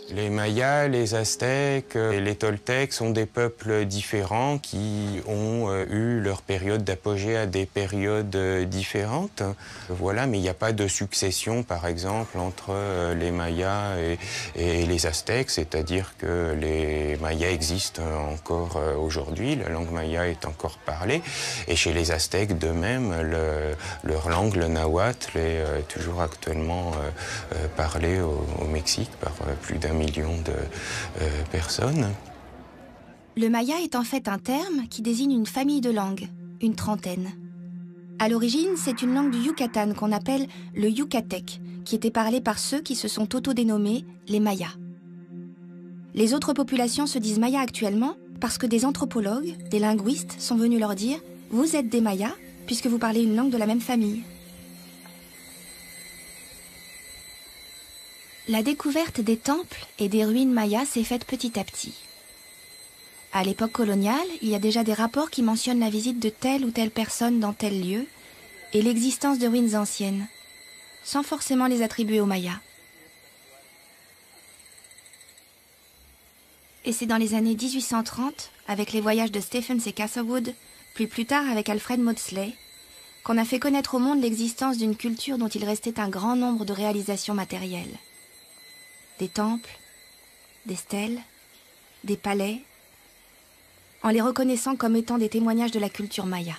Les Mayas, les Aztèques et les Toltèques sont des peuples différents qui ont eu leur période d'apogée à des périodes différentes. Voilà, mais il n'y a pas de succession, par exemple, entre les Mayas et, et les Aztèques, c'est-à-dire que les Mayas existent encore aujourd'hui, la langue maya est encore parlée, et chez les Aztèques, de même, le, leur langue, le nahuatl, est toujours actuellement parlée au, au Mexique par plus d'un million de euh, personnes. Le maya est en fait un terme qui désigne une famille de langues, une trentaine. À l'origine, c'est une langue du Yucatan qu'on appelle le yucatèque, qui était parlée par ceux qui se sont autodénommés les Mayas. Les autres populations se disent Mayas actuellement parce que des anthropologues, des linguistes sont venus leur dire « Vous êtes des Mayas puisque vous parlez une langue de la même famille ». La découverte des temples et des ruines mayas s'est faite petit à petit. À l'époque coloniale, il y a déjà des rapports qui mentionnent la visite de telle ou telle personne dans tel lieu et l'existence de ruines anciennes, sans forcément les attribuer aux Mayas. Et c'est dans les années mille huit cent trente, avec les voyages de Stephens et Catherwood, puis plus tard avec Alfred Maudslay, qu'on a fait connaître au monde l'existence d'une culture dont il restait un grand nombre de réalisations matérielles. Des temples, des stèles, des palais, en les reconnaissant comme étant des témoignages de la culture maya.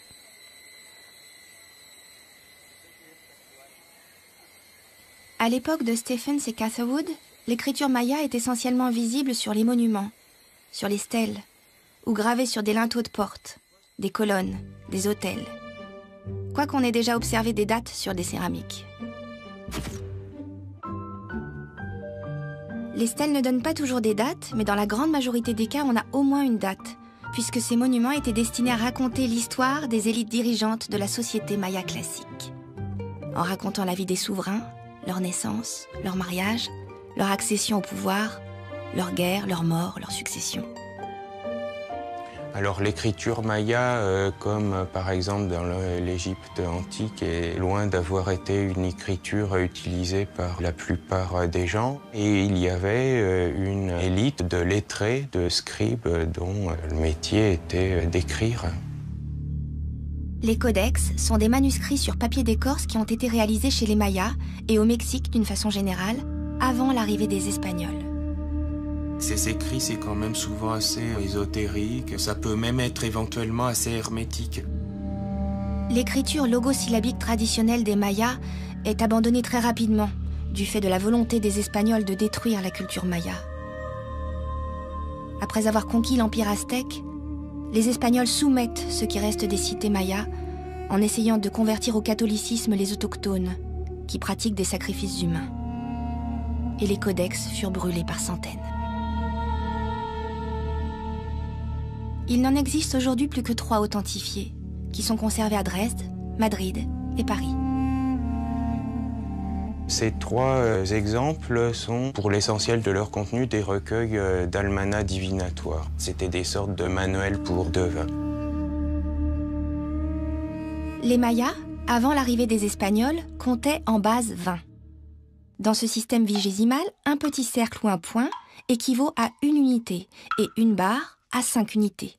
À l'époque de Stephens et Catherwood, l'écriture maya est essentiellement visible sur les monuments, sur les stèles, ou gravée sur des linteaux de porte, des colonnes, des autels. Quoiqu'on ait déjà observé des dates sur des céramiques. Les stèles ne donnent pas toujours des dates, mais dans la grande majorité des cas, on a au moins une date, puisque ces monuments étaient destinés à raconter l'histoire des élites dirigeantes de la société maya classique. En racontant la vie des souverains, leur naissance, leur mariage, leur accession au pouvoir, leur guerre, leur mort, leur succession. Alors l'écriture maya, euh, comme euh, par exemple dans l'Égypte antique, est loin d'avoir été une écriture utilisée par la plupart des gens. Et il y avait euh, une élite de lettrés, de scribes, dont euh, le métier était d'écrire. Les codex sont des manuscrits sur papier d'écorce qui ont été réalisés chez les Mayas et au Mexique d'une façon générale, avant l'arrivée des Espagnols. Ces écrits, c'est quand même souvent assez ésotérique, ça peut même être éventuellement assez hermétique. L'écriture logosyllabique traditionnelle des Mayas est abandonnée très rapidement, du fait de la volonté des Espagnols de détruire la culture maya. Après avoir conquis l'Empire aztèque, les Espagnols soumettent ce qui reste des cités mayas en essayant de convertir au catholicisme les autochtones, qui pratiquent des sacrifices humains. Et les codex furent brûlés par centaines. Il n'en existe aujourd'hui plus que trois authentifiés, qui sont conservés à Dresde, Madrid et Paris. Ces trois euh, exemples sont, pour l'essentiel de leur contenu, des recueils euh, d'almanachs divinatoires. C'était des sortes de manuels pour devins. Les Mayas, avant l'arrivée des Espagnols, comptaient en base vingt. Dans ce système vigésimal, un petit cercle ou un point équivaut à une unité et une barre à cinq unités.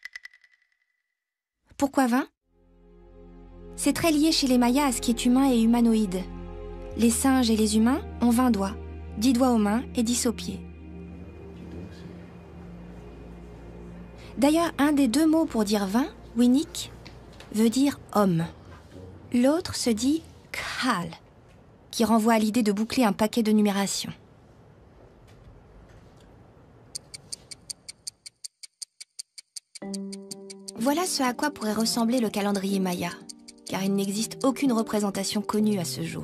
Pourquoi vingt? C'est très lié chez les Mayas à ce qui est humain et humanoïde. Les singes et les humains ont vingt doigts, dix doigts aux mains et dix aux pieds. D'ailleurs, un des deux mots pour dire vingt, Winnik, veut dire homme. L'autre se dit khal, qui renvoie à l'idée de boucler un paquet de numération. Voilà ce à quoi pourrait ressembler le calendrier maya, car il n'existe aucune représentation connue à ce jour.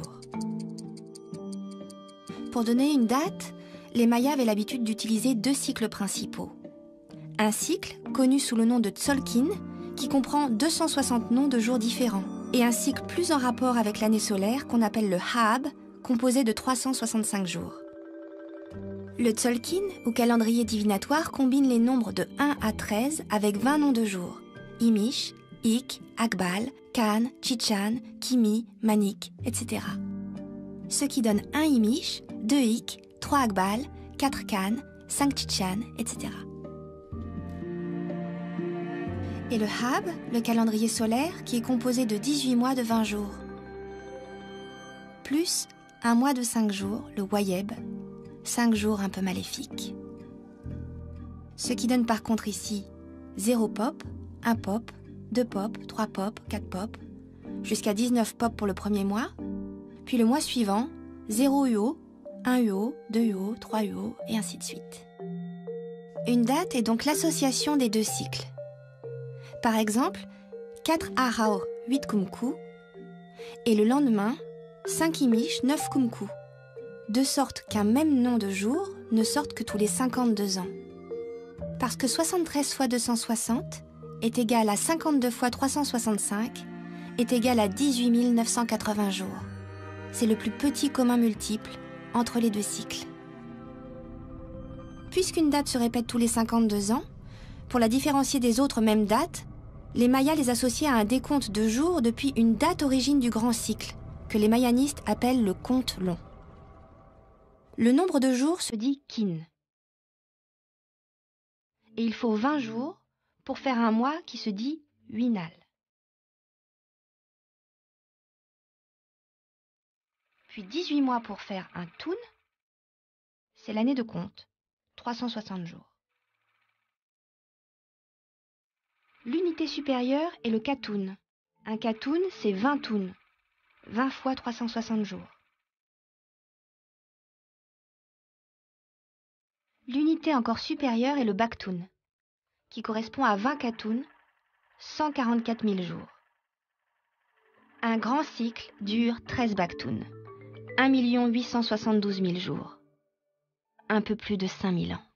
Pour donner une date, les Mayas avaient l'habitude d'utiliser deux cycles principaux. Un cycle, connu sous le nom de Tzolk'in, qui comprend deux cent soixante noms de jours différents, et un cycle plus en rapport avec l'année solaire qu'on appelle le Haab, composé de trois cent soixante-cinq jours. Le Tzolk'in, ou calendrier divinatoire, combine les nombres de un à treize avec vingt noms de jours. Imish, Ik, Akbal, Kan, Chichan, Kimi, Manik, et cetera. Ce qui donne un Imish, deux Ik, trois Akbal, quatre Kan, cinq Chichan, et cetera. Et le Hab, le calendrier solaire, qui est composé de dix-huit mois de vingt jours. Plus un mois de cinq jours, le Wayeb, cinq jours un peu maléfiques. Ce qui donne par contre ici zéro pop, un pop, deux pop, trois pop, quatre pop, jusqu'à dix-neuf pop pour le premier mois, puis le mois suivant, zéro U O, un U O, deux U O, trois U O, et ainsi de suite. Une date est donc l'association des deux cycles. Par exemple, quatre Ahao, huit Kumku, et le lendemain, cinq Imish, neuf Kumku, de sorte qu'un même nom de jour ne sorte que tous les cinquante-deux ans. Parce que soixante-treize fois deux cent soixante est égal à cinquante-deux fois trois cent soixante-cinq est égal à dix-huit mille neuf cent quatre-vingts jours. C'est le plus petit commun multiple entre les deux cycles. Puisqu'une date se répète tous les cinquante-deux ans, pour la différencier des autres mêmes dates, les Mayas les associaient à un décompte de jours depuis une date origine du grand cycle, que les mayanistes appellent le compte long. Le nombre de jours se dit kin. Et il faut vingt jours pour faire un mois qui se dit winal. Puis dix-huit mois pour faire un tun, c'est l'année de compte, trois cent soixante jours. L'unité supérieure est le katun. Un katun, c'est vingt tun, vingt fois trois cent soixante jours. L'unité encore supérieure est le baktun, qui correspond à vingt katun, cent quarante-quatre mille jours. Un grand cycle dure treize baktun, un million huit cent soixante-douze mille jours, un peu plus de cinq mille ans.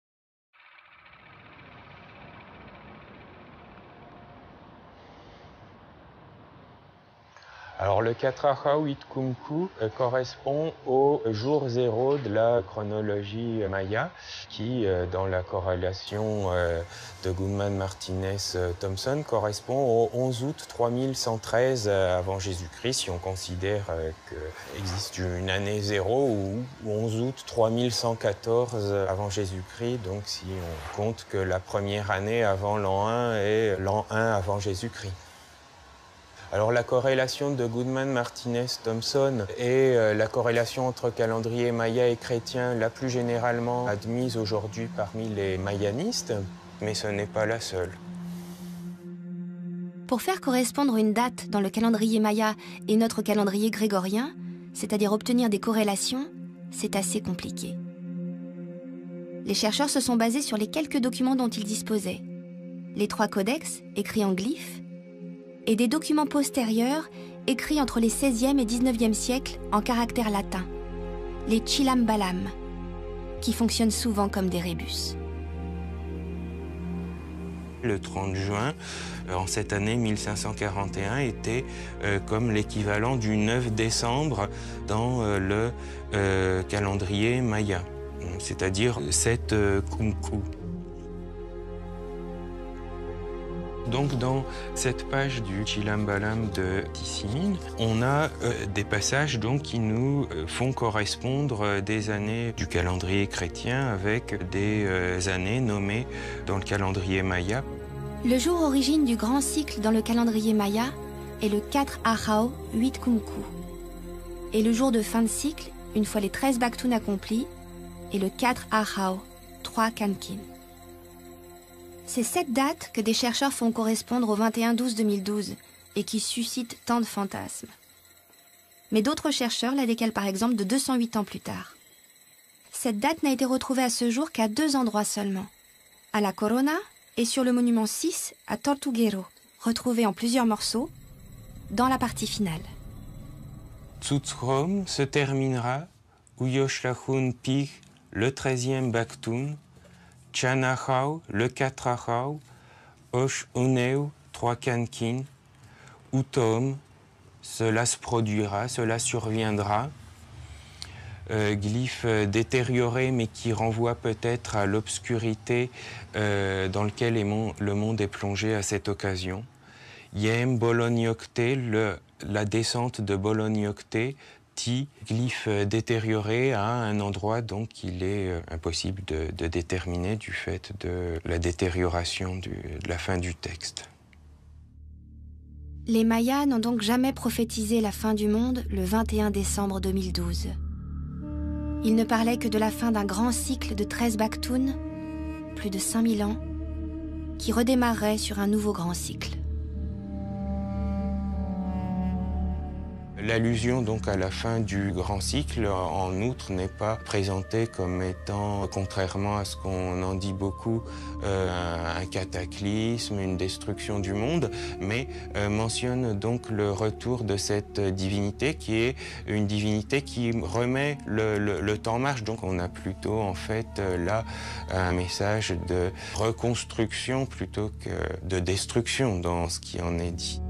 Alors le quatre Ahau huit Kumku euh, correspond au jour zéro de la chronologie maya qui, euh, dans la corrélation euh, de Goodman-Martinez-Thompson, correspond au onze août trois mille cent treize euh, avant Jésus-Christ, si on considère euh, qu'il existe une année zéro, ou onze août trois mille cent quatorze avant Jésus-Christ, donc si on compte que la première année avant l'an un est l'an un avant Jésus-Christ. Alors la corrélation de Goodman-Martinez-Thompson et euh, la corrélation entre calendrier maya et chrétien la plus généralement admise aujourd'hui parmi les mayanistes, mais ce n'est pas la seule. Pour faire correspondre une date dans le calendrier maya et notre calendrier grégorien, c'est-à-dire obtenir des corrélations, c'est assez compliqué. Les chercheurs se sont basés sur les quelques documents dont ils disposaient. Les trois codex, écrits en glyphes, et des documents postérieurs écrits entre les seizième et dix-neuvième siècles en caractères latins, les Chilam Balam, qui fonctionnent souvent comme des rébus. Le trente juin, en cette année mille cinq cent quarante et un, était euh, comme l'équivalent du neuf décembre dans euh, le euh, calendrier maya, c'est-à-dire sept euh, Kumku. Donc dans cette page du Chilam Balam de Tissimine, on a euh, des passages donc, qui nous euh, font correspondre euh, des années du calendrier chrétien avec des euh, années nommées dans le calendrier maya. Le jour origine du grand cycle dans le calendrier maya est le quatre Ahau huit Kumku. Et le jour de fin de cycle, une fois les treize Baktun accomplis, est le quatre Ahau trois Kankin. C'est cette date que des chercheurs font correspondre au vingt et un douze deux mille douze et qui suscite tant de fantasmes. Mais d'autres chercheurs la décalent par exemple de deux cent huit ans plus tard. Cette date n'a été retrouvée à ce jour qu'à deux endroits seulement, à la Corona et sur le monument six à Tortuguero, retrouvé en plusieurs morceaux, dans la partie finale. Tzutzrom se terminera Uyoshlachun Pig le treizième Baktun, Chanahau, le quatre Ahau, Osh Uneu, trois Kankin, Utom, cela se produira, cela surviendra. Euh, glyphe détérioré, mais qui renvoie peut-être à l'obscurité euh, dans laquelle le monde est plongé à cette occasion. Yem Bolognocte, le, la descente de Bolognocte, petits glyphes détériorés à un endroit donc qu'il est impossible de, de déterminer du fait de la détérioration du, de la fin du texte. Les Mayas n'ont donc jamais prophétisé la fin du monde le vingt et un décembre deux mille douze. Ils ne parlaient que de la fin d'un grand cycle de treize Baktoun, plus de cinq mille ans, qui redémarrerait sur un nouveau grand cycle. L'allusion donc à la fin du grand cycle, en outre, n'est pas présentée comme étant, contrairement à ce qu'on en dit beaucoup, euh, un cataclysme, une destruction du monde, mais euh, mentionne donc le retour de cette divinité qui est une divinité qui remet le, le, le temps en marche. Donc on a plutôt en fait là un message de reconstruction plutôt que de destruction dans ce qui en est dit.